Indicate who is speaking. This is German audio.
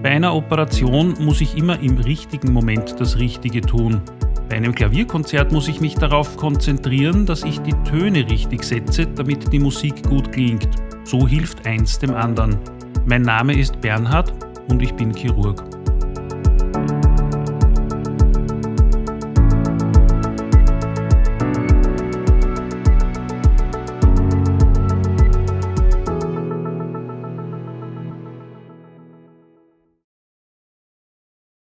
Speaker 1: Bei einer Operation muss ich immer im richtigen Moment das Richtige tun. Bei einem Klavierkonzert muss ich mich darauf konzentrieren, dass ich die Töne richtig setze, damit die Musik gut klingt. So hilft eins dem anderen. Mein Name ist Bernhard und ich bin Chirurg.